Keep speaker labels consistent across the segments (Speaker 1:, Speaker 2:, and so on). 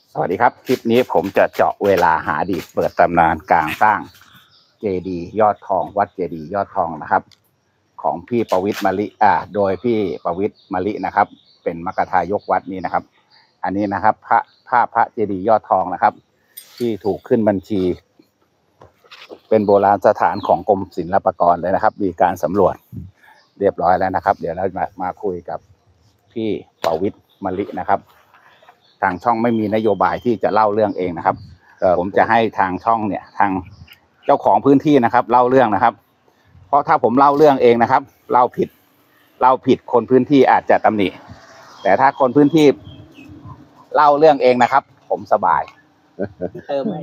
Speaker 1: สวัสดีครับคลิปนี้ผมจะเจาะเวลาหาอดีตเปิดตำนานการสร้างเจดีย์ยอดทองวัดเจดีย์ยอดทองนะครับของพี่ประวิตรมะลิโดยพี่ประวิตรมะลินะครับเป็นมกทายกวัดนี้นะครับอันนี้นะครับพระเจดีย์ยอดทองนะครับที่ถูกขึ้นบัญชีเป็นโบราณสถานของกรมศิลปากรเลยนะครับมีการสำรวจเรียบร้อยแล้วนะครับเดี๋ยวเรามาคุยกับพี่ประวิตรมะลินะครับทางช่องไม่มีนโยบายที่จะเล่าเรื่องเองนะครับผมจะให้ทางช่องเนี่ยทางเจ้าของพื้นที่นะครับเล่าเรื่องนะครับเพราะถ้าผมเล่าเรื่องเองนะครับเล่าผิดคนพื้นที่อาจจะตำหนิแต่ถ้าคนพื้นที่เล่าเรื่องเองนะครับผมสบายไม่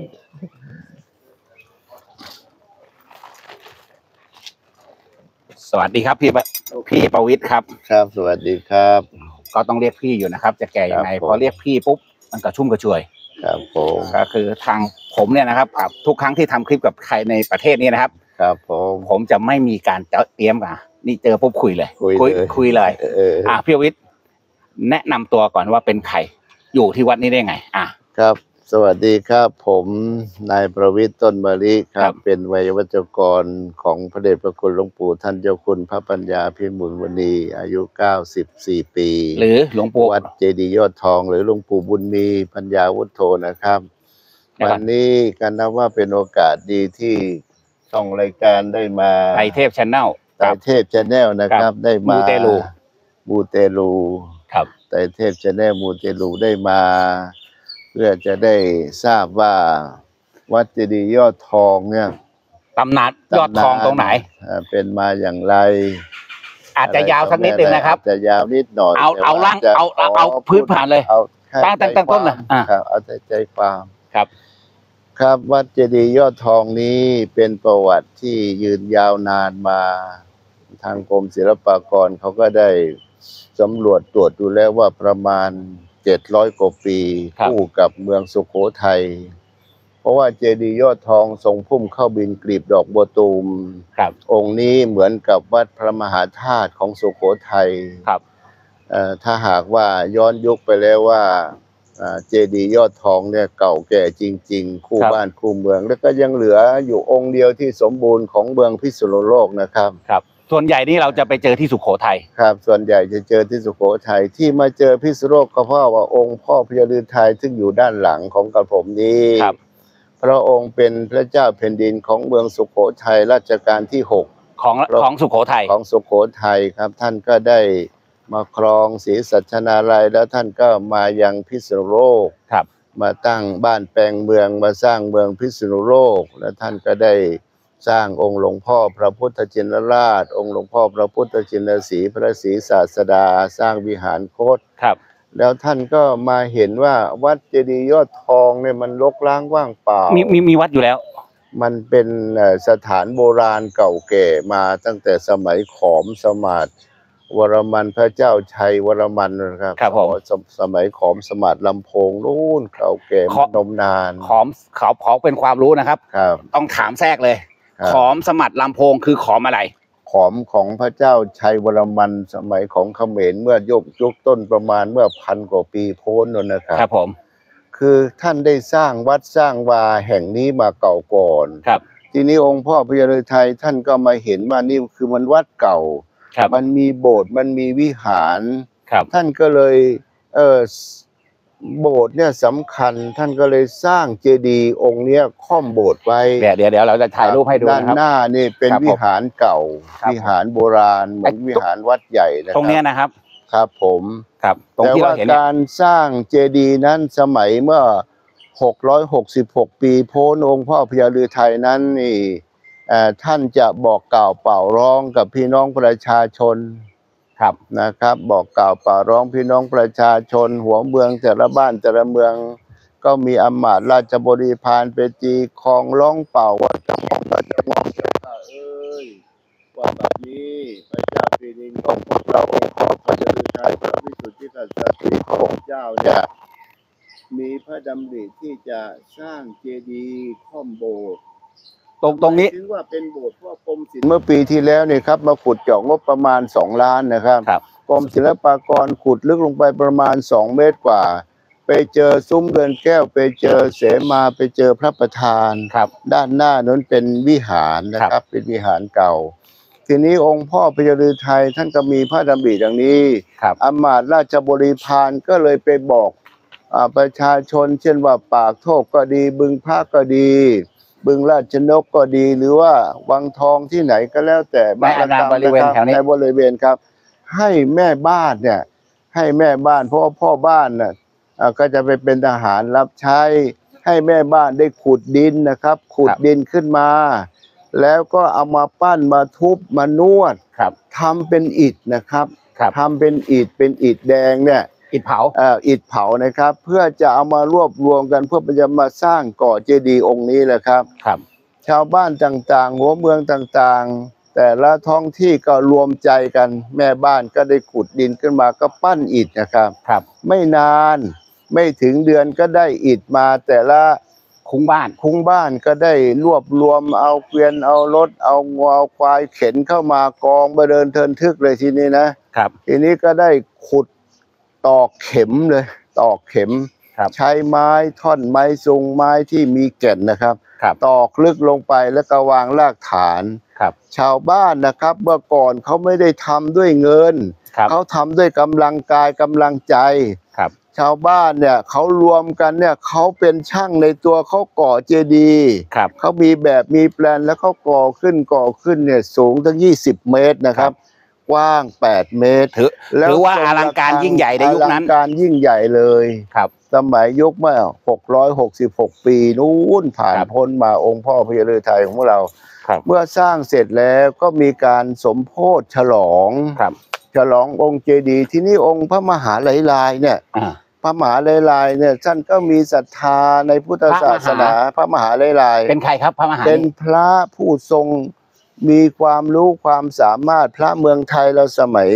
Speaker 1: สวัสดีครับพี่ประวิตรครับ
Speaker 2: ครับสวัสดีครับ
Speaker 1: ก็ต้องเรียกพี่อยู่นะครับจะแก่ยังไงพอเรียกพี่ปุ๊บมันกระชุ่มกระชวย
Speaker 2: ครับผม
Speaker 1: ก็คือทางผมเนี่ยนะครับทุกครั้งที่ทำคลิปกับใครในประเทศนี้นะครับ
Speaker 2: ครับ
Speaker 1: ผมจะไม่มีการเตรียมกันนี่เจอปุ๊บคุยเลยคุยเลยพี่ประวิตรแนะนำตัวก่อนว่าเป็นใครอยู่ที่วัดนี้ได้ไง
Speaker 2: ครับสวัสดีครับผมนายประวิตรต้นมะลิครับเป็นวัยวัจกรของพระเดชพระคุณหลวงปู่ท่านเจ้าคุณพระปัญญาพิมุลวณีอายุ94ปี
Speaker 1: หรือหลวงปู่
Speaker 2: วัดเจดีย์ยอดทองหรือหลวงปู่บุญมีปัญญาวุฒโธนะครับวันนี้กันนับว่าเป็นโอกาสดีที่ช่องรายการได้มา
Speaker 1: ไตรเทพ Channel
Speaker 2: ไตรเทพ Channel นะครับได้มามูเตลู
Speaker 1: ครับ
Speaker 2: ไตรเทพ Channel มูเตลูได้มาเพื่อจะได้ทราบว่าวัดเจดีย์ยอดทองเนี่ย
Speaker 1: ตำนานยอดทองตรงไหน
Speaker 2: เป็นมาอย่างไร
Speaker 1: อาจจะยาวสักนิดนึงนะครับ
Speaker 2: จะยาวนิดหน่อย
Speaker 1: เอาล่างเอาพื้นผ่านเลยตั้งต้นนะครับ
Speaker 2: เอาใจความ
Speaker 1: ครับ
Speaker 2: วัดเจดีย์ยอดทองนี้เป็นประวัติที่ยืนยาวนานมาทางกรมศิลปากรเขาก็ได้สำรวจตรวจดูแล้วว่าประมาณ700 กว่าปีคู่กับเมืองสุโขทัยเพราะว่าเจดีย์ยอดทองทรงพุ่มเข้าบินกลีบดอกบัวตูมองค์นี้เหมือนกับวัดพระมหาธาตุของสุโขทัยถ้าหากว่าย้อนยุคไปแล้วว่าเจดีย์ยอดทองเนี่ยเก่าแก่จริงๆคู่บ้านคู่เมืองแล้วก็ยังเหลืออยู่องค์เดียวที่สมบูรณ์ของเมืองพิษณุโลกนะครับ
Speaker 1: ส่วนใหญ่นี่เราจะไปเจอที่สุโขทัย
Speaker 2: ครับส่วนใหญ่จะเจอที่สุโขทัยที่มาเจอพิษณุโลกก็เพราะว่าองค์พ่อพญาฤทัยซึ่งอยู่ด้านหลังของกระผมนี้พระองค์เป็นพระเจ้าแผ่นดินของเมืองสุโขทัยรัชกาลที่6
Speaker 1: ของสุโขทัย
Speaker 2: ครับท่านก็ได้มาครองศรีสัชนาลัยแล้วท่านก็มายังพิษณุโลกมาตั้งบ้านแปลงเมืองมาสร้างเมืองพิษณุโลกและท่านก็ได้สร้างองค์หลวงพ่อพระพุทธชินราชองค์หลวงพ่อพระพุทธชินสีห์พระศรีศาสดาสร้างวิหารโคตรแล้วท่านก็มาเห็นว่าวัดเจดีย์ยอดทองเนี่ยมันรกร้างว่างเปล่า
Speaker 1: มีวัดอยู่แล้ว
Speaker 2: มันเป็นสถานโบราณเก่าแก่มาตั้งแต่สมัยขอมสมาร์ทวรมันพระเจ้าชัยวรมันนะครับสมัยขอมสมาร์ทลำโพงนู่นเก่าแก่มานมนาน
Speaker 1: ขอมเขาเป็นความรู้นะครับต้องถามแทรกเลยขอมสมัติลำโพงคือขอมอะไร
Speaker 2: ขอมของพระเจ้าชัยวรมันสมัยของเขมรเมื่อยุคต้นประมาณเมื่อ1,000 กว่าปีโพ้นนั่นนะครับ
Speaker 1: ครับผม
Speaker 2: คือท่านได้สร้างวัดสร้างวาแห่งนี้มาเก่าก่อนทีนี้องค์พ่อพญาฤทัยท่านก็มาเห็นว่านี่คือมันวัดเก่ามันมีโบสถ์มันมีวิหารท่านก็เลยโบสถ์เนี่ยสำคัญท่านก็เลยสร้างเจดีย์องค์เนี้ยค่อมโบสถ์ไว้
Speaker 1: เดี๋ยวเราจะถ่ายรูปให้ดู
Speaker 2: ด้านหน้านี่เป็นวิหารเก่าวิหารโบราณเหมือนวิหารวัดใหญ่นะครับ
Speaker 1: ตรงนี้นะครับ
Speaker 2: ครับผม
Speaker 1: แต่
Speaker 2: ว่าการสร้างเจดีย์นั้นสมัยเมื่อ666 ปีโพ้นองค์พ่อพญาฤทัยนั้นนี่ท่านจะบอกกล่าวเป่าร้องกับพี่น้องประชาชนนะครับบอกกล่าวเป่าร้องพี่น้องประชาชนหัวเมืองแต่ละบ้านแต่ละเมืองก็มีอำมาตย์ราชบริพารไปตีคลองร้องเป่าว่าจะมองเจ้าว่าแบบนี้พระเจ้าแผ่นดินของพวกเราองค์พ่อพญาฤทัยพระวิสุทธิกษัตริย์ของเจ้าเนี่ยมีพระดำริที่จะสร้างเจดีย์ค่อมโบสถ์
Speaker 1: ตรงนี้
Speaker 2: ถือว่าเป็นโบสถ์เพราะกรมศิลป์เมื่อปีที่แล้วนี่ครับมาขุดเจาะงบประมาณ2 ล้านนะครับกรมศิลปากรขุดลึกลงไปประมาณ2 เมตรกว่าไปเจอซุ้มเรือนแก้วไปเจอเสมาไปเจอพระประธาน
Speaker 1: ครับ
Speaker 2: ด้านหน้านั้นเป็นวิหารนะครับเป็นวิหารเก่า ทีนี้องค์พ่อพญาฤทัยท่านก็มีพระดำริอย่างนี้
Speaker 1: ครับ
Speaker 2: อำมาตย์ราชบริพารก็เลยไปบอกประชาชนเช่นว่าปากโทกก็ดีบึงพระก็ดี บึงราชนกก็ดีหรือว่าวังทองที่ไหนก็แล้วแต่
Speaker 1: ในอาณาบริเวณแถวนี้
Speaker 2: ในบริเวณครับ ให้แม่บ้านเนี่ยให้แม่บ้านเพราะว่าพ่อบ้านน่ะก็จะไปเป็นทหารรับใช้ ให้แม่บ้านได้ขุดดินนะครับ ขุดดินขึ้นมา แล้วก็เอามาปั้นมาทุบมานวด
Speaker 1: ครับ
Speaker 2: ทำเป็นอิฐนะครับ
Speaker 1: ครับ
Speaker 2: ทำเป็นอิฐแดงเนี่ย
Speaker 1: อิฐเผา
Speaker 2: อิฐเผานะครับ เพื่อจะเอามารวบรวมกันเพื่อจะมาสร้างก่อเจดีย์องค์นี้แหละครับ
Speaker 1: ครับ
Speaker 2: ชาวบ้านต่างๆหัวเมืองต่างๆ แต่ละท้องที่ก็รวมใจกัน แม่บ้านก็ได้ขุดดินขึ้นมาก็ปั้นอิฐนะครับ
Speaker 1: ครับ
Speaker 2: ไม่นานไม่ถึงเดือนก็ได้อิฐมาแต่ละ
Speaker 1: คุ้งบ้าน
Speaker 2: คุ้งบ้านก็ได้รวบรวมเอาเกวียนเอารถเอางัวเอาควายเข็นเข้ามากองมาเดินเทินทึกเลยทีนี้นะครับ ทีนี้ก็ได้ขุดตอกเข็มเลยตอกเข็ม
Speaker 1: ครับ
Speaker 2: ใช้ไม้ท่อนไม้ซุงไม้ที่มีแก่นนะครับ
Speaker 1: ครับ
Speaker 2: ตอกลึกลงไปแล้วก็วางรากฐาน
Speaker 1: ครับ
Speaker 2: ชาวบ้านนะครับเมื่อก่อนเขาไม่ได้ทำด้วยเงิน
Speaker 1: ครับ
Speaker 2: เขาทำด้วยกำลังกายกำลังใจ
Speaker 1: ครับ
Speaker 2: ชาวบ้านเนี่ยเขารวมกันเนี่ยเขาเป็นช่างในตัวเขาก่อเจดีย์
Speaker 1: ครับ
Speaker 2: เขามีแบบมีแปลนแล้วเขาก่อขึ้นเนี่ยสูงตั้ง20 เมตรนะครับ กว้าง8 เมตร
Speaker 1: ถือว่าอลังการยิ่งใหญ่ในยุคนั้น
Speaker 2: อลังการยิ่งใหญ่เลย
Speaker 1: ครับ
Speaker 2: สมัยยุคเมื่อ666 ปีนู้นผ่าน
Speaker 1: ครับ
Speaker 2: พ้นมาองค์พ่อพญาฤทัยของพวกเรา
Speaker 1: ครับ
Speaker 2: เมื่อสร้างเสร็จแล้วก็มีการสมโพธิฉลอง
Speaker 1: ครับ
Speaker 2: ฉลององค์เจดีย์ที่นี่องค์พระมหาไลลายเนี่ย พระมหาไลลายเนี่ยท่านก็มีศรัทธาในพุทธศาสนาพระมหาไลลาย
Speaker 1: เป็นใครครับพระมหา
Speaker 2: เป็นพระผู้ทรงมีความรู้ความสามารถพระเมืองไทยเราสมัย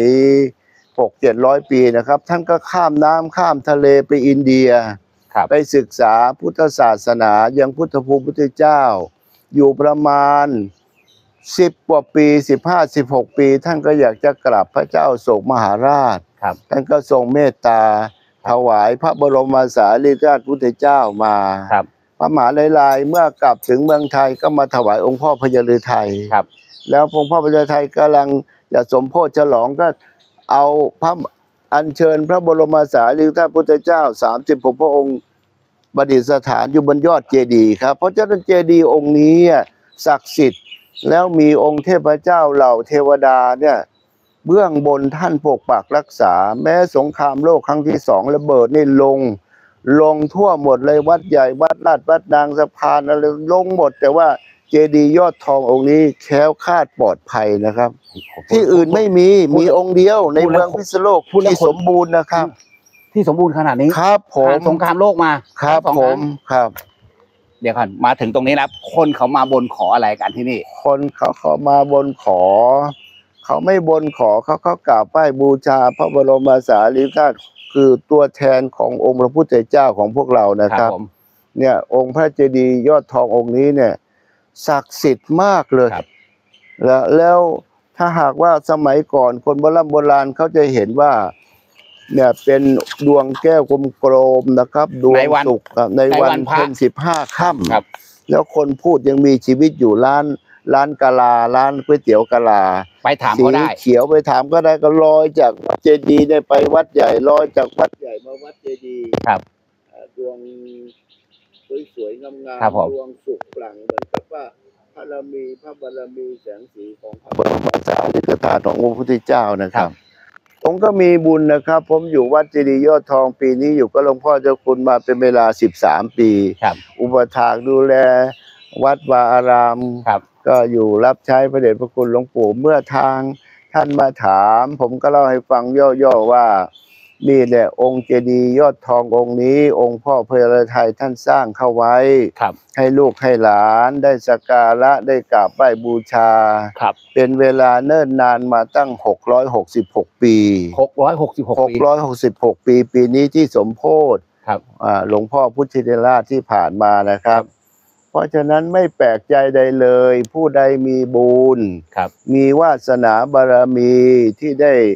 Speaker 2: 600-700 ปีนะครับ ท่านก็ข้ามน้ำข้ามทะเลไปอินเดีย
Speaker 1: ครับ
Speaker 2: ไปศึกษาพุทธศาสนายังพุทธภูมิพุทธเจ้า อยู่ประมาณ10 กว่าปี15-16 ปี ท่านก็อยากจะกลับพระเจ้าโศกมหาราช
Speaker 1: ครับ
Speaker 2: ท่านก็ทรงเมตตาถวายพระบรมสารีริกธาตุพุทธเจ้ามา
Speaker 1: ครับ
Speaker 2: พระมหาไลลายเมื่อกลับถึงเมืองไทยก็มาถวายองค์พ่อพญาฤทัย
Speaker 1: ครับ
Speaker 2: แล้วองค์พ่อพญาฤทัยกำลังจะสมโพธิฉลองก็เอาพระอัญเชิญพระบรมสารีริกธาตุพุทธเจ้า36 พระองค์ประดิษฐานอยู่บนยอดเจดีย์ครับเพราะฉะนั้นเจดีย์องค์นี้ศักดิ์สิทธิ์แล้วมีองค์เทพเจ้าเหล่าเทวดาเนี่ยเบื้องบนท่านปกปักรักษา แม้สงครามโลกครั้งที่2ระเบิดนี่ลงทั่วหมดเลยวัดใหญ่วัดลาดวัดนางสะพานอะไรลงหมดแต่ว่าเจดีย์ยอดทององค์นี้แคล้วคลาดปลอดภัยนะครับ ที่อื่นไม่มีองค์เดียวในเมืองพิษณุโลกที่สมบูรณ์นะครับ
Speaker 1: ที่สมบูรณ์ขนาดนี้
Speaker 2: ครับผม
Speaker 1: ผ่านสงครามโลกมา
Speaker 2: ครับ
Speaker 1: สอง
Speaker 2: ผ
Speaker 1: ครั้
Speaker 2: ม
Speaker 1: ง
Speaker 2: ครับ
Speaker 1: เดี๋ยวก่อนมาถึงตรงนี้แล้วคนเขามาบนขออะไรกันที่นี่
Speaker 2: คนเขามาบนขอ เขาไม่บนขอเขากราบไหว้บูชาพระบรมสารีริกธาตุคือตัวแทนขององค์พระพุทธเจ้าของพวกเรานะครับ
Speaker 1: ผม
Speaker 2: เนี่ยองค์พระเจดีย์ยอดทององค์นี้เนี่ยศักดิ์สิทธิ์มากเลย
Speaker 1: ครับ
Speaker 2: แล้วถ้าหากว่าสมัยก่อนคนโบราณเขาจะเห็นว่าเนี่ยเป็นดวงแก้วกลมๆนะครับดวงศุกร์ครับในวันเพ็ญ15 ค่ำ
Speaker 1: ครับ
Speaker 2: แล้วคนพูดยังมีชีวิตอยู่ร้านกะลาร้านก๋วยเตี๋ยวกะลา
Speaker 1: ไปถามเขาได้
Speaker 2: สีเขียวไปถามก็ได้ก็ลอยจากวัดเจดีย์เนี่ยไปวัดใหญ่ลอยจากวัดใหญ่มาวัดเจดีย์
Speaker 1: ครับ
Speaker 2: ดวงสวยๆงาม
Speaker 1: ครับผม
Speaker 2: ๆดวงสุกปลั่งเหมือนกับว่าพระบารมีแสงสีของพระบรมสารีริกธาตุขององค์พระพุทธเจ้านะครับ ผมก็มีบุญนะครับ ผมอยู่วัดเจดีย์ยอดทองปีนี้อยู่กับหลวงพ่อเจ้าคุณมาเป็นเวลา13 ปี
Speaker 1: ครับ
Speaker 2: อุปถากดูแลวัดวาอาราม
Speaker 1: ครับ
Speaker 2: ก็อยู่รับใช้พระเดชพระคุณหลวงปู่เมื่อทางท่านมาถาม ผมก็เล่าให้ฟังย่อๆว่านี่แหละองค์เจดีย์ยอดทององค์นี้ องค์พ่อพญาฤทัยท่านสร้างเข้าไว้
Speaker 1: ครับ
Speaker 2: ให้ลูกให้หลานได้สักการะได้กราบไหว้บูชา
Speaker 1: ครับ
Speaker 2: เป็นเวลาเนิ่นนานมาตั้ง666 ปี
Speaker 1: 666 ปี
Speaker 2: 666 ปีปีนี้ที่สมโพธิ
Speaker 1: ครับ
Speaker 2: หลวงพ่อพุทธิราชที่ผ่านมานะครับ เพราะฉะนั้นไม่แปลกใจใดเลย ผู้ใดมีบุญ
Speaker 1: ครับ
Speaker 2: มีวาสนาบารมีที่ได้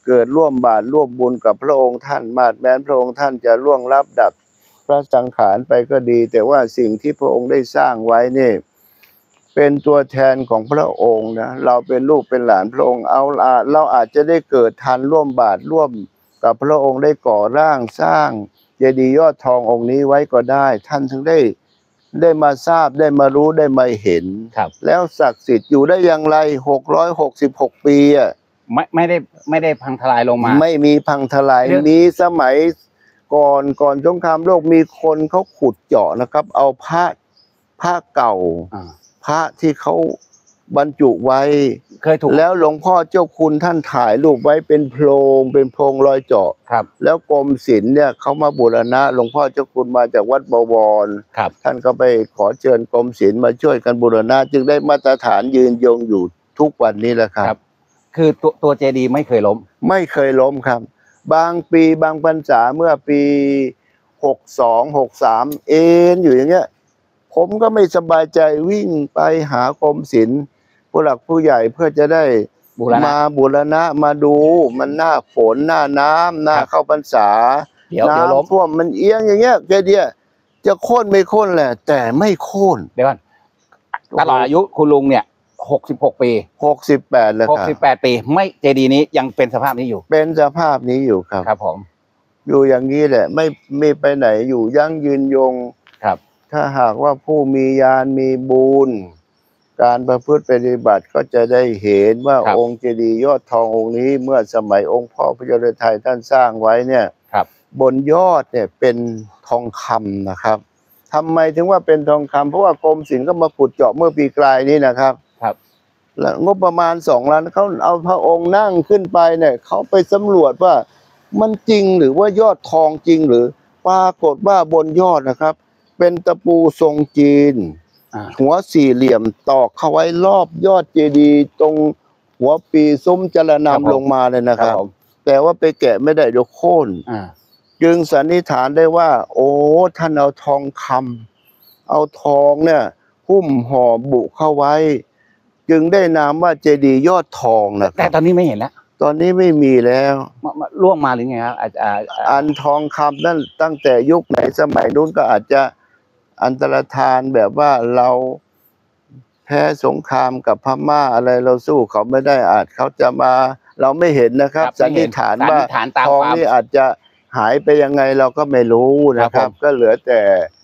Speaker 2: เกิดร่วมบาตรร่วมบุญกับพระองค์ท่านมาดแม้นพระองค์ท่านจะล่วงลับดับพระสังขารไปก็ดี แต่ว่าสิ่งที่พระองค์ได้สร้างไว้นี่เป็นตัวแทนของพระองค์นะเราเป็นลูกเป็นหลานพระองค์เราอาจจะได้เกิดทันร่วมบาตรร่วมกับพระองค์ได้ก่อร่างสร้างเจดีย์ยอดทององค์นี้ไว้ก็ได้ท่านถึงได้มาทราบได้มารู้ได้มาเห็น
Speaker 1: ครับ
Speaker 2: แล้วศักดิ์สิทธิ์อยู่ได้อย่างไร666 ปีอ่ะ
Speaker 1: ไม่ได้พังทลายลงมา
Speaker 2: ไม่มีพังทลาย
Speaker 1: เรื่อง
Speaker 2: มีสมัยก่อนสงครามโลกมีคนเขาขุดเจาะนะครับ เอาผ้าเก่า พระที่เขาบรรจุไว้
Speaker 1: เคยถูก
Speaker 2: แล้วหลวงพ่อเจ้าคุณท่านถ่ายรูปไว้เป็นโพรงรอยเจาะ
Speaker 1: ครับ
Speaker 2: แล้วกรมศิลป์เนี่ยเขามาบูรณะหลวงพ่อเจ้าคุณมาจากวัดบวร
Speaker 1: ครับ
Speaker 2: ท่านก็ไปขอเชิญกรมศิลป์มาช่วยกันบูรณะจึงได้มาตรฐานยืนยงอยู่ทุกวันนี้แหละครั
Speaker 1: ครับ บ คือตัวเจดีย์ไม่เคยล้ม
Speaker 2: ไม่เคยล้มครับ บางปีบางพรรษาเมื่อปี62 63อยู่อย่างเงี้ยผมก็ไม่สบายใจวิ่งไปหากรมศิลป์ผู้หลักผู้ใหญ่เพื่อจะได้
Speaker 1: บูรณะ
Speaker 2: มาบูรณะมาดูมันหน้าฝนหน้าน้ำหน้า
Speaker 1: ครับ
Speaker 2: เข้าพรรษา
Speaker 1: เดี๋ยวล้ม
Speaker 2: น้ำท่วมมันเอียงอย่างเงี้ยแกเดียจะโค่นไม่โค่นแหละ แต่ไม่โค่น
Speaker 1: เดี๋ยวก่อนตลอดอายุคุณลุงเนี่ย66 ปี
Speaker 2: 68แล้วครับ
Speaker 1: 68 ปีไม่เจดีย์นี้ยังเป็นสภาพนี้อยู่
Speaker 2: เป็นสภาพนี้อยู่ครับ
Speaker 1: ครับผม
Speaker 2: อยู่อย่างนี้แหละไม่ไปไหนอยู่ยั่งยืนยง
Speaker 1: ครับ
Speaker 2: ถ้าหากว่าผู้มีญาณมีบุญการประพฤติปฏิบัติก็จะได้เห็นว่า
Speaker 1: ครับ
Speaker 2: องค์เจดีย์ยอดทององค์นี้เมื่อสมัยองค์พ่อพระเจ้าฤทัยท่านสร้างไว้เนี่ย
Speaker 1: ครับ
Speaker 2: บนยอดเนี่ยเป็นทองคำนะครับทำไมถึงว่าเป็นทองคำเพราะว่ากรมศิลป์ก็มาขุดเจาะเมื่อปีกลายนี้นะครับ
Speaker 1: ครับ
Speaker 2: แล้วงบประมาณ2 ล้านเขาเอาพระองค์นั่งขึ้นไปเนี่ยเขาไปสำรวจว่ามันจริงหรือว่ายอดทองจริงหรือปรากฏว่าบนยอดนะครับ เป็นตะปูทรงจีน หัวสี่เหลี่ยมตอกเข้าไว้รอบยอดเจดีย์ตรงหัวปีซุ้มจร
Speaker 1: ครับผม
Speaker 2: นำลงมาเลยนะครับ
Speaker 1: ผม
Speaker 2: แต่ว่าไปแกะไม่ได้เดี๋ยวโค่น จึงสันนิษฐานได้ว่า โอ้ท่านเอาทองคำเอาทองเนี่ยหุ้มห่อบุเข้าไว้ จึงได้นามว่าเจดีย์ยอดทองนะค
Speaker 1: แต่
Speaker 2: รับ
Speaker 1: ตอนนี้ไม่เห็นแล้ว
Speaker 2: ตอนนี้ไม่มีแล้ว
Speaker 1: ล่วงมาหรือไงครับ
Speaker 2: อันทองคำนั่นตั้งแต่ยุคไหนสมัยนู้นก็อาจจะอันตรธานแบบว่าเราแพ้สงครามกับพม่าอะไรเราสู้เขาไม่ได้อาจเขาจะมาเราไม่เห็นนะครับ
Speaker 1: ครับ
Speaker 2: สันนิษฐานว่า
Speaker 1: สันนิษฐานตาม
Speaker 2: ทอง
Speaker 1: ความ
Speaker 2: นี่อาจจะหายไปยังไงเราก็ไม่รู้นะค
Speaker 1: ครั
Speaker 2: รั
Speaker 1: บบ ผม
Speaker 2: ก็เหลือแต่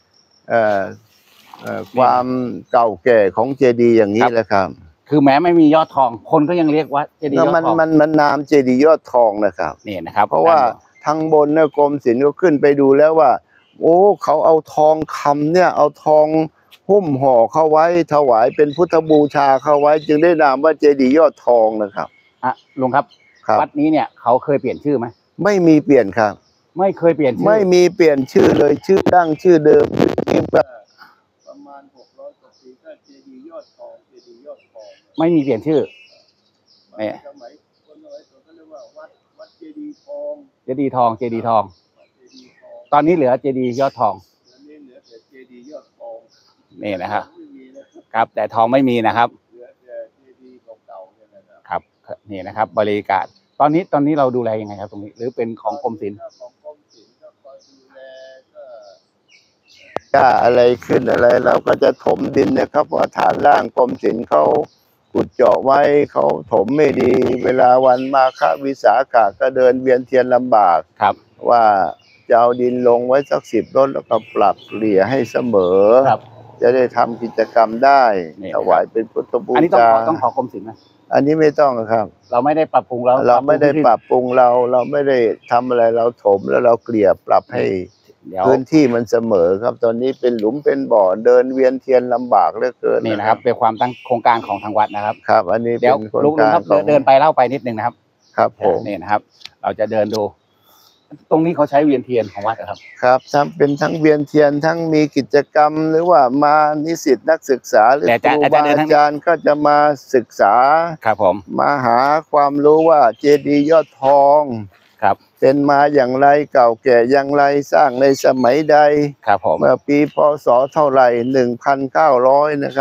Speaker 2: ความเก่าแก่ของเจดีย์อย่างนี้แหละครับ
Speaker 1: คือแม้ไม่มียอดทอง คนก็ยังเรียกว่าเจดีย์ย
Speaker 2: แล้ว
Speaker 1: อดทอง
Speaker 2: มันนามเจดีย์ยอดทองนะครับ
Speaker 1: นี่นะครับ
Speaker 2: เพราะว่าทางบนเนี่ยกรมศิลป์ก็ขึ้นไปดูแล้วว่า โอ้เขาเอาทองคำเนี่ยเอาทองหุ้มห่อเข้าไว้ถวายเป็นพุทธบูชาเข้าไว้ จึงได้นามว่าเจดีย์ยอดทองนะครับ
Speaker 1: ลุงครับ
Speaker 2: ครับ
Speaker 1: วัดนี้เนี่ยเขาเคยเปลี่ยนชื่อไหม
Speaker 2: ไม่มีเปลี่ยนครับ
Speaker 1: ไม่เคยเปลี่ยนชื่อ
Speaker 2: ไม่มีเปลี่ยนชื่อเลยชื่อดั้งชื่อเดิมชื่อจริงประมาณ600 กว่าปีก็เจดีย์ยอดทองเจดีย์ยอดทอง
Speaker 1: ไม่มีเปลี่ยนชื่อ เนี่ย
Speaker 2: สมัยคนสมัยก่อนก็เรียกว่าวัดเจดีย์ทอง
Speaker 1: เจดีย์ทองเจดีย์ทอง
Speaker 2: วัดเจดีย์ทอง
Speaker 1: ตอนนี้เหลือเจดีย์ยอดทอง
Speaker 2: อันนี้เหลือแต่เจดีย์ยอดทอง
Speaker 1: นี่นะครับ
Speaker 2: ไม่มีนะครับ
Speaker 1: ครับ แต่ทองไม่มีนะครับ
Speaker 2: เหลือแต่เจดีย์เก่าๆเนี่ยนะครับ
Speaker 1: ครับนี่นะครับ บริการตอนนี้เราดูแลยังไงครับ ตรงนี้ หรือเป็นของกรมศิลป์
Speaker 2: ของกรมศิลป์ก็คอยดูแลก็อะไรขึ้นอะไรเราก็จะถมดินนะครับเพราะฐานล่างกรมศิลป์เขาขุดเจาะไว้เขาถมไม่ดี เวลาวันมาฆวิสาขะก็เดินเวียนเทียนลำบาก
Speaker 1: ครับ
Speaker 2: ว่าจะเอาดินลงไว้สัก10 รถแล้วก็ปรับเกลี่ยให้เสมอ
Speaker 1: ครับ
Speaker 2: จะได้ทำกิจกรรมได้
Speaker 1: นี่
Speaker 2: ถวายเป็นพุทธบู
Speaker 1: อันนี้
Speaker 2: ชา
Speaker 1: ต้องขอกรมศิลป์ไหม
Speaker 2: อันนี้ไม่ต้องครับ
Speaker 1: เราไม่ได้ปรับปรุงแล้ว
Speaker 2: เราไม่ได้ปรับปรุงเราไม่ได้ทำอะไรเราถมแล้วเราเกลี่ยปรับให้
Speaker 1: เดี๋ยว
Speaker 2: พื้นที่มันเสมอครับ ตอนนี้เป็นหลุมเป็นบ่อเดินเวียนเทียนลำบากเหลือเกิน
Speaker 1: นี่นะครับ เป็นความตั้งโครงการของทางวัดนะครับ
Speaker 2: ครับ อันนี้
Speaker 1: เดี๋
Speaker 2: เป็
Speaker 1: ยวน
Speaker 2: โครง
Speaker 1: ลุง
Speaker 2: การ
Speaker 1: ครับ
Speaker 2: ของ
Speaker 1: เดินไปเล่าไปนิดนึงนะครับ
Speaker 2: ครับผม
Speaker 1: นี่นะครับ เราจะเดินดู ตรงนี้เขาใช้เวียนเทียนของวัดเหรอครับ
Speaker 2: ครับเป็นทั้งเวียนเทียนทั้งมีกิจกรรมหรือว่ามานิสิตนักศึกษาหรือ
Speaker 1: แต่
Speaker 2: ครู
Speaker 1: อา
Speaker 2: บา
Speaker 1: จารย์เดินทางนี้
Speaker 2: อาจารย์ก็จะมาศึกษา
Speaker 1: ครับผม
Speaker 2: มาหาความรู้ว่าเจดีย์ยอดทอง
Speaker 1: ครับ
Speaker 2: เป็นมาอย่างไรเก่าแก่อย่างไรสร้างในสมัยใด
Speaker 1: ครับผม
Speaker 2: เมื่อปีพศเท่าไหร่1,900นะครับ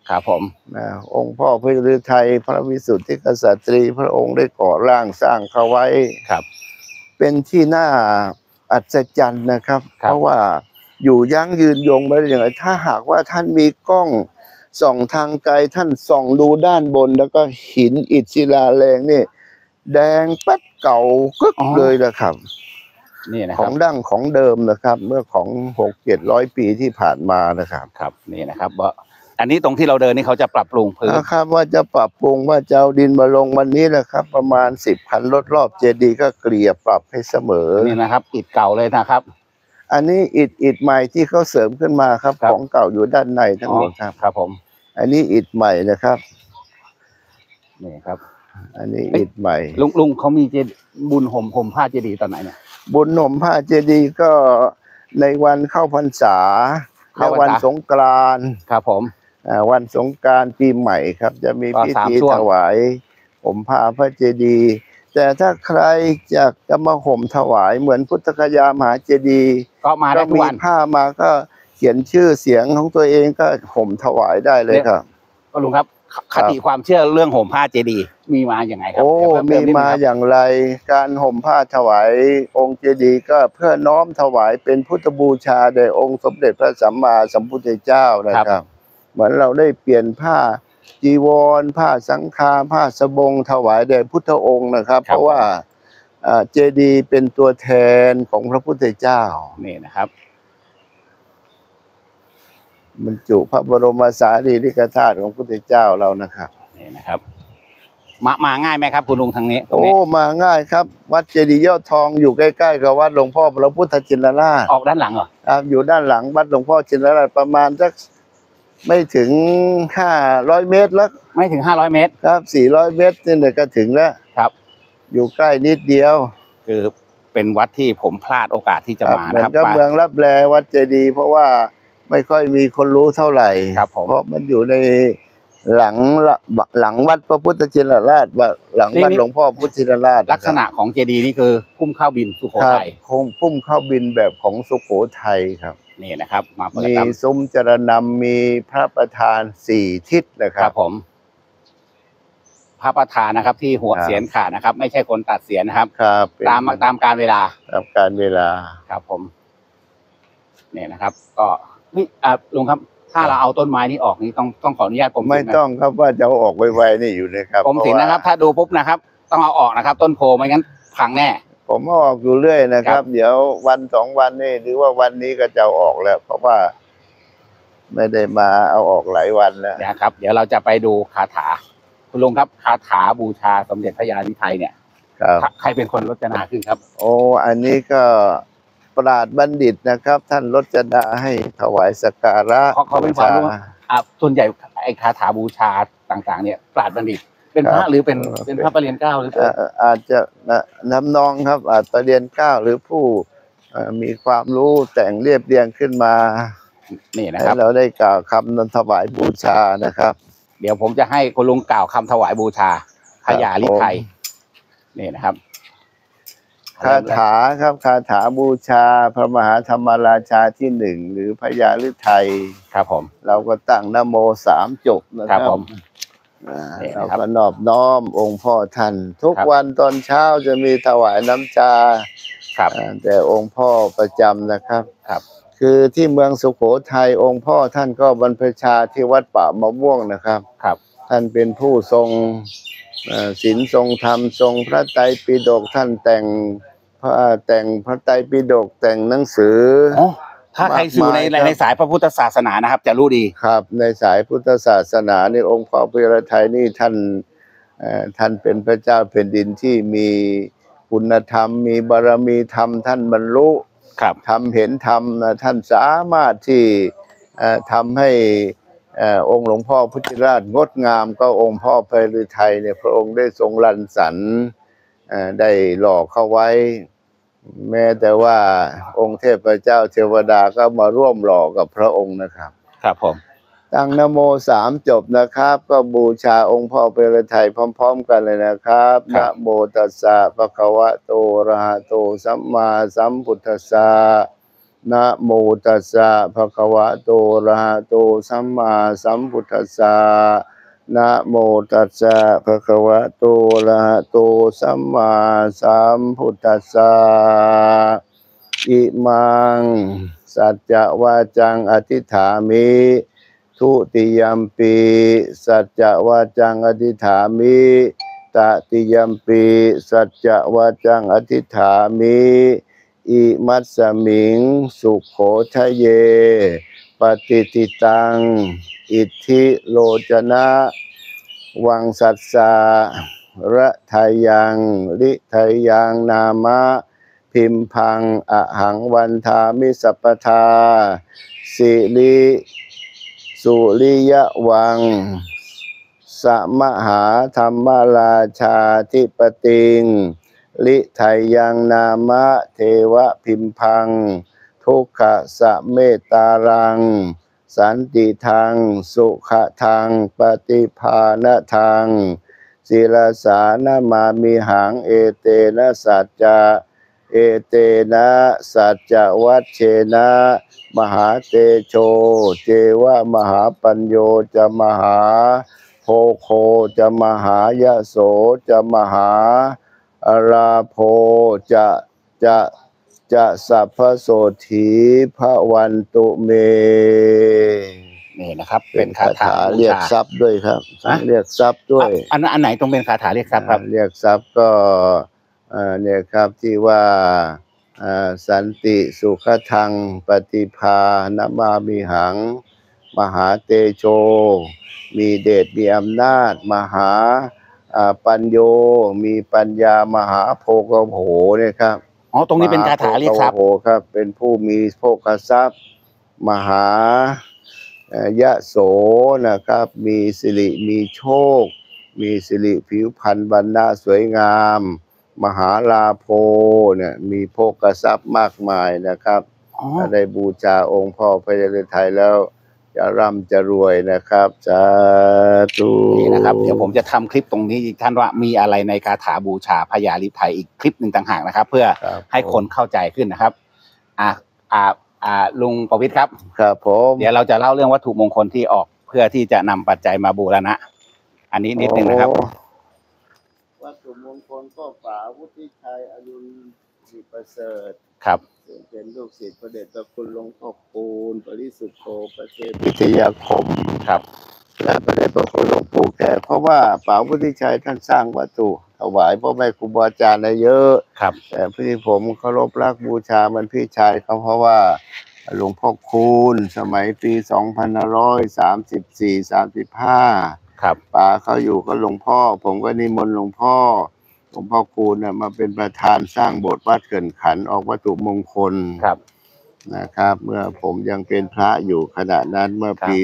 Speaker 1: ครับผม
Speaker 2: องค์พ่อพระฤทัยพระวิสุทธิกษัตรีพระองค์ได้ก่อร่างสร้างเขาไว้
Speaker 1: ครับ
Speaker 2: เป็นที่น่าอัศจรรย์นะครับ
Speaker 1: ครับ
Speaker 2: เพราะว่าอยู่ยั้งยืนยงมาได้อย่างไรถ้าหากว่าท่านมีกล้องส่องทางไกลท่านส่องดูด้านบน แล้วก็หินอิฐศิลาแรงนี่แดงแป๊ดเก่ากึกเลยนะครับ
Speaker 1: นี่นะ
Speaker 2: ข
Speaker 1: ค
Speaker 2: อ
Speaker 1: รับ
Speaker 2: งดั้งของเดิมนะครับ เมื่อของ600-700 ปีที่ผ่านมานะครับ
Speaker 1: ครับนี่นะครับว่าอันนี้ตรงที่เราเดินนี่เขาจะปรับปรุงพื้น
Speaker 2: นะครับว่าจะปรับปรุงว่าจะเอาดินมาลงวันนี้แหละครับ ประมาณ10 คันรถรอบเจดีย์ก็เกลี่ยปรับให้เสมอ
Speaker 1: นี่นะครับอิฐเก่าเลยนะครับ
Speaker 2: อันนี้อิฐใหม่ที่เขาเสริมขึ้นมาครับ
Speaker 1: ครับ
Speaker 2: ของเก่าอยู่ด้านในทั้งหมดครับ
Speaker 1: ครับผม
Speaker 2: อันนี้อิฐใหม่นะครับ
Speaker 1: นี่ครับ
Speaker 2: อันนี้อิฐใหม่
Speaker 1: ลุงเขามีบุญห่มผ้าเจดีย์ตอนไหนเนี่ย
Speaker 2: บุญหน่มผ้าเจดีย์ก็ในวันเข้าพรรษาและ
Speaker 1: เข้าพรรษา
Speaker 2: วันสงกรานต์
Speaker 1: ครับผม
Speaker 2: วันสงกรานต์ปีใหม่ครับ จะมี
Speaker 1: ก็
Speaker 2: พิ
Speaker 1: สาม
Speaker 2: ธี
Speaker 1: ช่วง
Speaker 2: ถวายห่มผ้าพระเจดีย์แต่ถ้าใครอยากจะมาห่มถวายเหมือนพุทธคยามหาเจดีย์
Speaker 1: ก็มาได้
Speaker 2: ก็
Speaker 1: ทุก
Speaker 2: มี
Speaker 1: วัน
Speaker 2: ผ้ามาก็เขียนชื่อเสียงของตัวเองก็ห่มถวายได้เลยครับ
Speaker 1: ก็ลุงครับคติความเชื่อเรื่องห่มผ้าเจดีย์มีมาอย่างไงครั
Speaker 2: โอ้
Speaker 1: เดี๋ยวเพิ่
Speaker 2: มี
Speaker 1: เตินิดนึง
Speaker 2: มา
Speaker 1: ครับ
Speaker 2: อย่างไรการห่มผ้าถวายองค์เจดีย์ก็เพื่อน้อมถวายเป็นพุทธบูชาแด่องค์สมเด็จพระสัมมาสัมพุทธเจ้านะครับ เหมือนเราได้เปลี่ยนผ้าจีวร ผ้าสังฆาผ้าสบงถวายแด่พุทธองค์นะครับ เพราะว่าเจดีย์เป็นตัวแทนของพระพุทธเจ้า
Speaker 1: นี่นะครับ
Speaker 2: บรรจุพระบรมสารีริกธาตุของพระพุทธเจ้าเรานะครับ
Speaker 1: นี่นะครับ มาง่ายไหมครับคุณลุงทางนี้ตรง
Speaker 2: โอ้
Speaker 1: นี้
Speaker 2: มาง่ายครับ วัดเจดีย์ยอดทองอยู่ใกล้ๆกับวัดหลวงพ่อพระพุทธชินราช
Speaker 1: ออกด้านหลังเหรอ
Speaker 2: ครับอยู่ด้านหลังวัดหลวงพ่อชินราชประมาณสักไม่ถึง500 เมตรแล้ว
Speaker 1: ไม่ถึง500 เมตร
Speaker 2: ครับ400 เมตรนี่ก็ถึงแล้ว
Speaker 1: ครับ
Speaker 2: อยู่ใกล้นิดเดียว
Speaker 1: คือเป็นวัดที่ผมพลาดโอกาสที่จะมา
Speaker 2: เหมือ
Speaker 1: นะครั
Speaker 2: น
Speaker 1: บ
Speaker 2: กับเมืองรับแลวัดเจดีย์เพราะว่าไม่ค่อยมีคนรู้เท่าไหร่
Speaker 1: ครับผม
Speaker 2: เพราะมันอยู่ในหลังวัดพระพุทธชินราชหลังวัดหลวงพ่อพุทธชินราช
Speaker 1: ลักษณะของเจดีย์นี่คือพุ่มข้าวบินสุโข
Speaker 2: ครับ
Speaker 1: ทัย
Speaker 2: คงพุ่มเข้าบินแบบของสุโขทัยครับ
Speaker 1: นี่นะครับ มาเปิด
Speaker 2: มี
Speaker 1: ตาม
Speaker 2: ซุ้มจรณำมีพระประธาน4 ทิศนะค
Speaker 1: ค
Speaker 2: รั
Speaker 1: รับ บผม พระประธานนะครับ ที่หัว
Speaker 2: ครับ
Speaker 1: เสียนขาดนะครับ ไม่ใช่คนตัดเสียนนะครับ
Speaker 2: ครับเป็น
Speaker 1: ตามการเวลา
Speaker 2: ตามการเวลา
Speaker 1: ครับผมเนี่ยนะครับ ก็นี่ลุงครับ ถ้าเราเอาต้นไม้นี้ออกนี่ต้องขออนุญาตผม
Speaker 2: ไม่ต้องครับว่าจะเอาออกไวๆนี่อยู่นะครับ
Speaker 1: ผมสินนะครับ ถ้าดูปุ๊บนะครับ ต้องเอาออกนะครับ ต้นโพไม่งั้นพังแน่
Speaker 2: ผมเอาออกอยู่เรื่อยนะค
Speaker 1: ครั
Speaker 2: รับ
Speaker 1: บ
Speaker 2: เดี๋ยววัน2 วันนี่หรือว่าวันนี้ก็จะเอาออกแล้ว เพราะว่าไม่ได้มาเอาออกหลายวันแล้ว
Speaker 1: นะครับ เดี๋ยวเราจะไปดูคาถา คุณลุงครับ คาถาบูชาสมเด็จพระยาลิไทยเนี่ย
Speaker 2: ครับ
Speaker 1: ใครเป็นคนรจนาขึ้นครับ
Speaker 2: โอ้อันนี้ก็ปราดบัณฑิตนะครับ ท่านรจนาให้ถวายสักการะ
Speaker 1: เขาเป็นความรู้ ส่วนใหญ่ไอ้คาถาบูชาต่างๆ เนี่ยปราดบัณฑิต เป็นพระหรือเป็นพระประเรียนเกล้าหรือเป็น
Speaker 2: อาจจะน้ำนองครับ อาจจะเรียนเก้าหรือผู้มีความรู้แต่งเรียบเรียงขึ้นมา
Speaker 1: นี่นะ
Speaker 2: ให้
Speaker 3: ครับ
Speaker 2: เราได้กล่าวคำนำถวายบูชานะครับ
Speaker 1: เดี๋ยวผมจะให้คุณลุงกล่าวคำถวายบูชาพญาลิไทยนี่นะครับ
Speaker 2: คาถาครับคาถาบูชาพระมหาธรรมราชาที่ 1หรือพญาฤทัย
Speaker 1: ครับผม
Speaker 2: เราก็ตั้งนะโม3 จบนะ
Speaker 1: ค
Speaker 2: ค
Speaker 1: รั
Speaker 2: รั
Speaker 1: บบ ผม นี่
Speaker 2: เรา
Speaker 1: นะครับ
Speaker 2: ก็นอบน้อมองค์พ่อท่าน ทุก
Speaker 1: ครับ
Speaker 2: วันตอนเช้าจะมีถวายน้ำชา
Speaker 1: ครับ
Speaker 2: แต่องค์พ่อประจำนะครับ
Speaker 1: ครับ
Speaker 2: คือที่เมืองสุโขทัยองค์พ่อท่านก็บรรพชาที่วัดป่ามะม่วงนะครับ
Speaker 1: ครับ
Speaker 2: ท่านเป็นผู้ทรงศีลทรงธรรมทรงพระไตรปิฎกท่านแต่งพระไตรปิฎกแต่งหนังสือ
Speaker 1: อ๋อถ้าใครสู่ใน
Speaker 2: มากมายครับ
Speaker 1: ในสายพระพุทธศาสนานะครับ จะรู้ดี
Speaker 2: ครับในสายพุทธศาสนาในองค์พ่อพระไทยนี่ท่านเป็นพระเจ้าแผ่นดินที่มีคุณธรรม มีบารมีธรรมท่านบรรลุ
Speaker 1: ครับ
Speaker 2: ทำเห็นธรรมท่านสามารถที่ทำให้องค์หลวงพ่อพุทธราชงดงามก็องค์พ่อพระฤทัยเนี่ยพระองค์ได้ทรงรังสรรค์ได้หล่อเข้าไว้ แม้แต่ว่าองค์เทพเจ้าเทวดาก็มาร่วมหล่อกับพระองค์นะครับ
Speaker 1: ครับผม
Speaker 2: ตั้งนะโม3 จบนะครับ ก็บูชาองค์พ่อพระทัยพร้อมๆกันเลยนะครับนะโมตัสสะภะคะวะโตอะระหะโตสัมมาสัมพุทธัสสะนะโมตัสสะภะคะวะโตอะระหะโตสัมมาสัมพุทธัสสะนะโมตัสสะภะคะวะโตอะระหะโตสัมมาสัมพุทธัสสะอิมังสัจจะวาจังอธิษฐามิทุติยัมปิสัจจะวาจังอธิษฐามิตติยัมปิสัจจะวาจังอธิษฐามิอิมัสสมิงสุโขทะเยปฏิทิตังอิทธิโลจนะวังสัสสะระทายังลิทายังนามะพิมพังอหังวันทามิสัพพทาสิริสุริยวังสมหาธรรมราชาธิปติงลิไทยังนามะเทวะพิมพังทุกขะสะเมตตารังสันติทังสุขทังปฏิภาณทังศิลสานามามิหังเอเตนะสัจจะเอเตนะสัจจะวัชเชนะมหาเตโชเจวะมหาปัญโยจะมหาโพโคจะมหายโสจะมหาอาราโพจะสัพพโสถีพระวันตุเม
Speaker 1: นี่นะครับ เป็นคาถาบู
Speaker 2: เรียก
Speaker 1: ชา
Speaker 2: ทรัพย์ด้วยครับเรียกทรัพย์ด้วย
Speaker 1: อันไหนต้องเป็นคาถาเรียกทรัพย์ครับ
Speaker 2: เรียกทรัพย์ก็เนี่ยครับที่ว่าสันติสุขทังปฏิภาณมามิหังมหาเตโชมีเดชมีอำนาจมหาปัญโยมีปัญญามหาโภคโหเนี่ยครับ
Speaker 1: อ๋อตรงนี้เป็นคาถาเรียกทรัพย์
Speaker 2: โหครับเป็นผู้มีโภคทรัพย์มหายะโสนะครับมีสิริมีโชคมีสิริผิวพรรณบรรณะสวยงามมหาลาโภเนี่ยมีโภคทรัพย์มากมายนะครับถ้าได้บูชาองค์พ่อพระยาฤทัยแล้วจะร่ำจะรวยนะครับสาธุ
Speaker 1: นี่นะครับเดี๋ยวผมจะทำคลิปตรงนี้อีกท่านว่ามีอะไรในคาถาบูชาพญาฤทัยอีกคลิปหนึ่งต่างหากนะครับ เพื่อให้คนเข้าใจขึ้นนะครับลุงประวิตรครับ
Speaker 2: ครับผม
Speaker 1: เดี๋ยวเราจะเล่าเรื่องวัตถุมงคลที่ออกเพื่อที่จะนำปัจจัยมาบูรณะอันนี้นิดนึงนะครับ
Speaker 2: วัตถุมงคลก็ป๋าวุฒิชัยอรุณศิประเสริฐ
Speaker 1: ครับ
Speaker 2: ซึ่งเป็นลูกศิษย์พระเดชพระคุณหลวงพ่อคูณปริสุทธโธประเทศวิทยาคม
Speaker 1: ครับ
Speaker 2: และพระเดชพระคุณหลวงปู่แก่เพราะว่าป๋าวุฒิชัยท่านสร้างวัตถุถวายพ่อแม่ครูบาอาจารย์เยอะ
Speaker 1: ครับแต่
Speaker 2: ที่ผมเคารพรักบูชามันพี่ชายเขาเพราะว่าหลวงพ่อคูณสมัยปี2534-35
Speaker 1: ครับ
Speaker 2: ป๋าเขาอยู่กับหลวงพ่อผมก็นิมนต์หลวงพ่อคูณมาเป็นประธานสร้างโบสถ์วัดเขื่อนขันออกวัตถุมงคลนะครับเมื่อผมยังเป็นพระอยู่ขณะนั้นเมื่อปี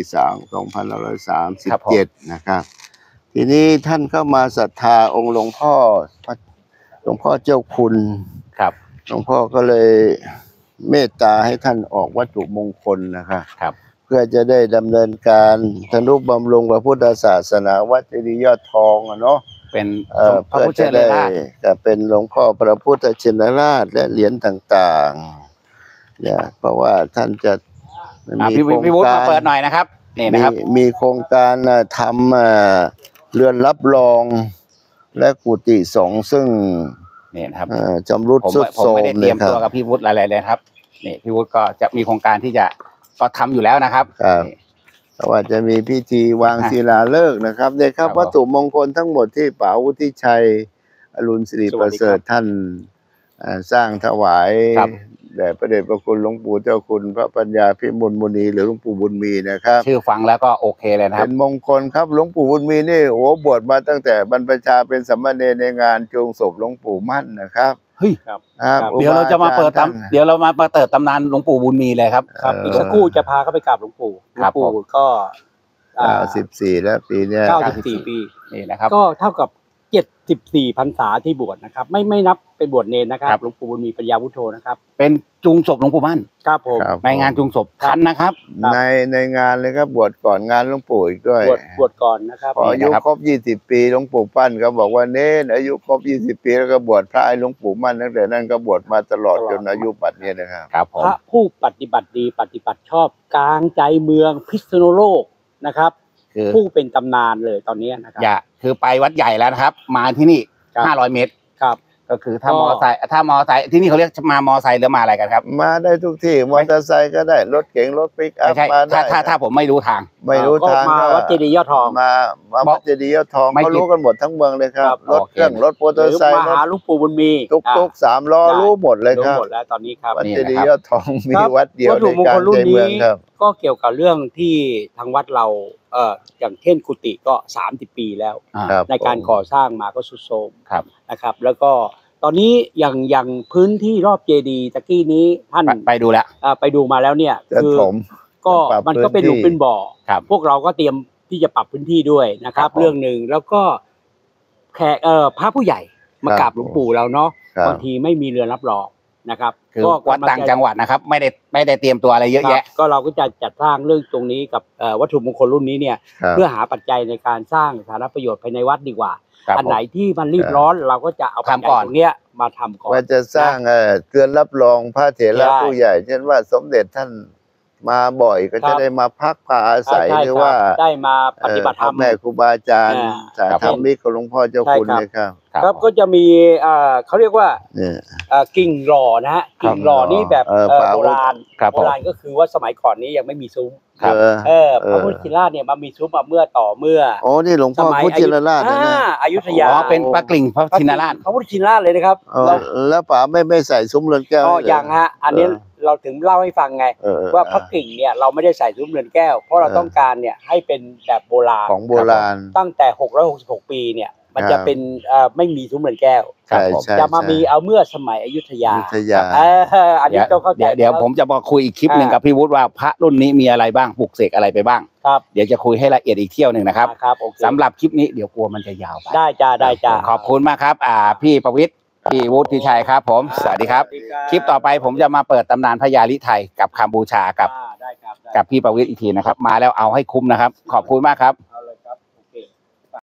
Speaker 2: 2537นะครับทีนี้ท่านเข้ามาศรัทธาองค์หลวงพ่อเจ้าคุณ
Speaker 1: ครับ
Speaker 2: หลวงพ่อก็เลยเมตตาให้ท่านออกวัตถุมงคลนะครับเพื่อจะได้ดำเนินการทนุบำรุงพระพุทธศาสนาวัดเจดีย์ยอดทองเนาะ
Speaker 1: เป็น
Speaker 2: พระพุทธชินราชจะเป็นหลวงพ่อพระพุทธชินราชและเหรียญต่างๆเนี่ยเพราะว่าท่านจะ
Speaker 1: มีโครงการมาเปิดหน่อยนะครับนี่นะครับ
Speaker 2: มีโครงการทำเรือนรับรองและกุฏิสงฆ์ซึ่ง
Speaker 1: นี่นะครับ
Speaker 2: จำรุดทรุดโทรม
Speaker 1: ไม่ได้เตรียมตัวกับพี่วุฒิอะไรเลยครับนี่พี่วุฒิก็จะมีโครงการที่จะก็ทำอยู่แล้วนะครับ
Speaker 2: แต่ว่าจะมีพิธีวางศิลาฤกษ์นะครับเนี่ยครับวัตถุมงคลทั้งหมดที่ป๋าวุฒิชัยอรุณศิริประเสริฐท่านสร้างถวายแด่พระเดชพระคุณหลวงปู่เจ้าคุณพระปัญญาพิมลมุนีหรือหลวงปู่บุญมีนะครับ
Speaker 1: ชื่อฟังแล้วก็โอเคเลยนะครับ
Speaker 2: เป็นมงคลครับหลวงปู่บุญมีนี่โอ้บวชมาตั้งแต่บรรพชาเป็นสามเณรในงานจูงศพหลวงปู่มั่นนะครับ
Speaker 1: เฮ้ยครับเดี๋ยวเราจะมาเปิดเดี๋ยวเรามาเปิดตำนานหลวงปู่บุญมีเลยครับ
Speaker 3: อีกสักครู่จะพาเขาไปกราบหลวงปู่ก็
Speaker 2: 14แล้วปีนี้
Speaker 3: 94 ปี
Speaker 1: นี่นะครับ
Speaker 3: ก็เท่ากับ 14 พรรษาที่บวชนะครับไม่นับเป็นบวชเนรนะครับหลวงปู่บุญมีปัญญาวุฒโธนะครับ
Speaker 1: เป็นจุงศพหลวงปู่มั่น
Speaker 3: ครับผม
Speaker 1: ในงานจุงศพทันนะครับ
Speaker 2: ในงานเลยครับบวชก่อนงานหลวงปู่อีกด้วย
Speaker 3: บวชก่อนนะครับ
Speaker 2: พออายุครบ20 ปีหลวงปู่ปั้นก็บอกว่าเน้นอายุครบ20 ปีแล้วก็บวชพระให้หลวงปู่มั่นตั้งแต่นั้นก็บวชมาตลอดจนอายุปัจจุบันนี้นะครับ
Speaker 1: ครับผม
Speaker 3: พระผู้ปฏิบัติดีปฏิบัติชอบกลางใจเมืองพิษณุโลกนะครับ
Speaker 1: คือ
Speaker 3: ผู้เป็นตำนานเลยตอนนี้นะครับ
Speaker 1: อย่าคือไปวัดใหญ่แล้วนะครับ มาที่นี่
Speaker 3: ครับ
Speaker 1: 500 เมตร
Speaker 3: ครับ
Speaker 1: ก็คือถ้ามอไซค์ที่นี่เขาเรียกมามอไซค์หรือมาอะไรกันครับ
Speaker 2: มาได้ทุกที่มอเตอร์ไซค์ก็ได้รถเก๋งรถปิกอัพ
Speaker 1: ไม่ใช่
Speaker 2: มาได้
Speaker 1: ถ้าผมไม่รู้ทาง
Speaker 2: ไม่รู้ทาง
Speaker 3: ก็มาวัดเจดีย์ยอดทอง
Speaker 2: มาวัดเจดีย์ยอดทอง
Speaker 1: ไม่
Speaker 2: เขารู้กันหมดทั้งเมืองเลยครับ
Speaker 3: ครับ
Speaker 2: รถเครื่องรถมอ
Speaker 3: ห
Speaker 2: เตอ
Speaker 3: รือ
Speaker 2: ร์ไซค์
Speaker 3: มาหาหลวงปู่บุญมี
Speaker 2: ตุก3 ล้อรู้หมดเลย
Speaker 3: รู้
Speaker 2: ครับ
Speaker 3: หมดแล้วตอนนี้ครับ
Speaker 2: วัด
Speaker 1: นี่
Speaker 2: เจ
Speaker 1: นะครับ
Speaker 2: ดีย์ยอดทองมี
Speaker 3: ครับ
Speaker 2: วัดเดียว
Speaker 3: วัต
Speaker 2: ใน
Speaker 3: ถุมง
Speaker 2: กา
Speaker 3: ค
Speaker 2: ร
Speaker 3: ลรุ่น
Speaker 2: ในเมือง
Speaker 3: นี้
Speaker 2: ครับ
Speaker 3: ก็เกี่ยวกับเรื่องที่ทางวัดเราอย่างเช่นกุฏิก็30 ปีแล้ว
Speaker 2: ครับ
Speaker 3: ในการก่อสร้างมาก็สุดโทรม
Speaker 1: ครับ
Speaker 3: นะครับ แล้วก็ตอนนี้อย่างพื้นที่รอบเจดีย์ตะกี้นี้ท่าน
Speaker 1: ไปดูแล้ว
Speaker 3: ไปดูมาแล้วเนี่ย
Speaker 2: จะ
Speaker 3: คือ
Speaker 2: ถม
Speaker 3: ก็
Speaker 2: ปรับ
Speaker 3: มันก็เป็นหลุม
Speaker 2: พื้นที่
Speaker 3: เป็นบ่อ
Speaker 1: ครับ
Speaker 3: พวกเราก็เตรียมที่จะปรับพื้นที่ด้วยนะครับ
Speaker 1: ครับผม
Speaker 3: เรื่องหนึ่งแล้วก็แขกพระผู้ใหญ่มากราบหลวงปู่เราเนาะ
Speaker 2: ครับ
Speaker 3: บางทีไม่มีเรือนรับรองนะครับ
Speaker 1: คือวัดต่างจังหวัดนะครับ ไม่ได้เตรียมตัวอะไรเยอะแยะ
Speaker 3: ครับก็เราก็จะจัดสร้างเรื่องตรงนี้กับวัตถุมงคลรุ่นนี้เนี่ย
Speaker 2: ครับ
Speaker 3: เพื่อหาปัจจัยในการสร้างสาธารณประโยชน์ภายในวัดดีกว่า
Speaker 1: ครับ
Speaker 3: อันไหนที่มันรีบร้อนเราก็จะเอาปัจจัย
Speaker 1: ทำก่อน
Speaker 3: ตรงเนี้ยมาทำก่อน
Speaker 2: ว่าจะสร้างเรือนรับรองพระเถระ
Speaker 3: ใช่
Speaker 2: ผู้ใหญ่ เช่นว่าสมเด็จท่านมาบ่อยก็
Speaker 3: ครั
Speaker 2: จะ
Speaker 3: บ
Speaker 2: ได้มาพักพาอาศัย
Speaker 3: ใช่
Speaker 2: หรือ
Speaker 3: ครับ
Speaker 2: ว่า
Speaker 3: ได้มาปฏิบัติธรรม
Speaker 2: พ่อแม่ครูบาอาจารย์
Speaker 3: ใช่
Speaker 2: สายธรรมิกของหลวงพ่อเจ้าคุณ
Speaker 3: ใช่ครับ
Speaker 2: เลยครับ
Speaker 3: ครับก็จะมีเขาเรียกว่า
Speaker 2: เนี่ย
Speaker 3: กิ่งหล่อนะฮะกิ่งหล่อนี่แบบ
Speaker 2: ป่า
Speaker 3: โบราณ
Speaker 1: ครับผม
Speaker 3: โบราณก็คือว่าสมัยก่อนนี้ยังไม่มีซุ้ม
Speaker 1: ครับ
Speaker 3: พระพุทธชินราชเนี่ยมามีซุ้มมาเมื่อ
Speaker 2: โอ้นี่หลวงพ่อพุทธชินราชนะเนี่ย
Speaker 3: อยุธยา
Speaker 1: อ๋อเป็นพระกลิ่งพระชินราช
Speaker 3: พระพุทธชินราชเลยนะครับ
Speaker 2: แล้วป๋าไม่ใส่ซุ้มเรือนแก้ว
Speaker 3: ก็
Speaker 2: ให้เหร
Speaker 3: ยังฮะอันนี้เราถึงเล่าให้ฟังไง ว่าพระกิ่งเนี่ยเราไม่ได้ใส่ซุ้มเรือนแก้ว เพราะเราต้องการเนี่ยให้เป็นแบบโบราณ
Speaker 2: ของโบราณ
Speaker 3: ตั้งแต่666 ปีเนี่ยมันจะเป็นไม่มีซุ้มเรือนแก้ว
Speaker 2: ใช่ใช่
Speaker 3: จะมามีเอาเมื่อสมัยอยุธยา
Speaker 2: อยุธยา
Speaker 3: อันนี้ต้องเข้าใจ
Speaker 1: เดี๋ยวผมจะมาคุยอีกคลิปหนึ่งกับพี่วุฒิว่าพระรุ่นนี้มีอะไรบ้างปลุกเสกอะไรไปบ้าง
Speaker 3: ครับ
Speaker 1: เดี๋ยวจะคุยให้ละเอียดอีกเที่ยวหนึ่งนะครับ
Speaker 3: ครับโอเค
Speaker 1: สำหรับคลิปนี้เดี๋ยวกลัวมันจะยาวไป
Speaker 3: ได้จ้า
Speaker 1: ขอบคุณมากครับพี่ประวิตรพี่วุฒิชัยครับ ผมสวัสดีครับ คลิปต่อไปผมจะมาเปิดตำนานพญาลิไทยกับคำบูชากับ
Speaker 3: ได้ครับได้
Speaker 1: กับพี่ประวิตรอีกทีนะครับ มาแล้วเอาให้คุ้มนะครับ ขอบคุณมากครับ